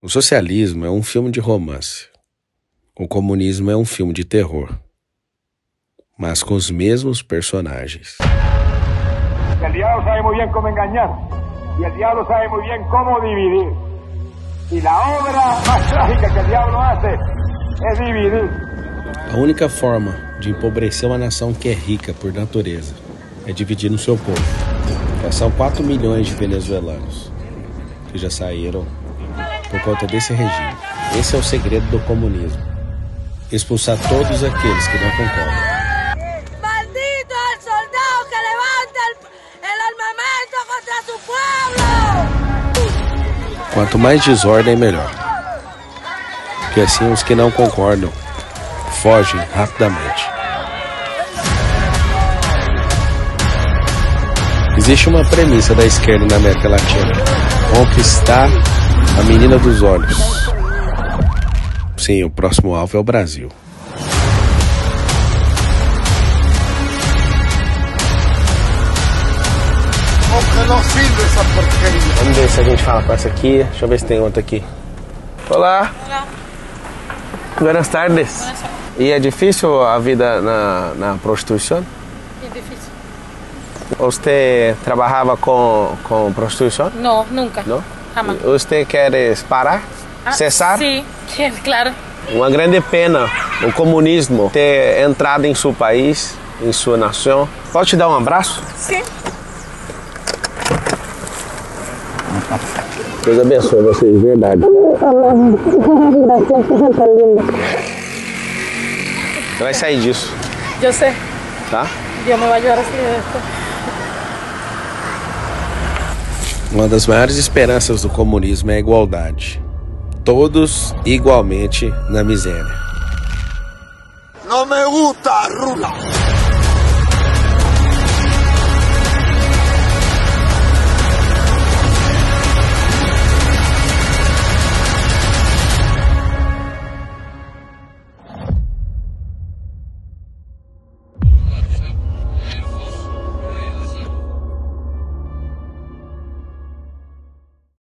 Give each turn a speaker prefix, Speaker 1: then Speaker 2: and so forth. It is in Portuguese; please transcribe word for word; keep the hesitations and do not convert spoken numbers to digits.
Speaker 1: O socialismo é um filme de romance. O comunismo é um filme de terror. Mas com os mesmos personagens.
Speaker 2: O diabo sabe muito bem como enganar. E o diabo sabe muito bem como dividir. E a obra mais trágica que o diabo hace é dividir.
Speaker 1: A única forma de empobrecer uma nação que é rica por natureza é dividir no seu povo. Já são quatro milhões de venezuelanos que já saíram por conta desse regime. Esse é o segredo do comunismo. Expulsar todos aqueles que não concordam.
Speaker 3: Maldito el soldado que levanta el, el armamento contra su pueblo!
Speaker 1: Quanto mais desordem, melhor. Porque assim os que não concordam fogem rapidamente. Existe uma premissa da esquerda na América Latina: conquistar a menina dos olhos. Sim, o próximo alvo é o Brasil. Vamos ver se a gente fala com essa aqui. Deixa eu ver se tem outra aqui. Olá.
Speaker 4: Olá.
Speaker 1: Buenas tardes.
Speaker 4: Buenas tardes.
Speaker 1: E é difícil a vida na, na prostituição?
Speaker 4: É difícil.
Speaker 1: Você trabalhava com, com prostituição?
Speaker 4: Não, nunca.
Speaker 1: Não?
Speaker 4: Jamás.
Speaker 1: Você quer parar?
Speaker 4: Ah,
Speaker 1: Cessar?
Speaker 4: Sim, claro.
Speaker 1: Uma grande pena o comunismo ter entrado em seu país, em sua nação. Pode te dar um abraço?
Speaker 4: Sim.
Speaker 1: Deus abençoe vocês, de verdade. Você vai sair disso,
Speaker 4: Eu sei.
Speaker 1: tá?
Speaker 4: Deus me vai ajudar a sair disso.
Speaker 1: Uma das maiores esperanças do comunismo é a igualdade. Todos igualmente na miséria.
Speaker 5: No me gusta, Rula.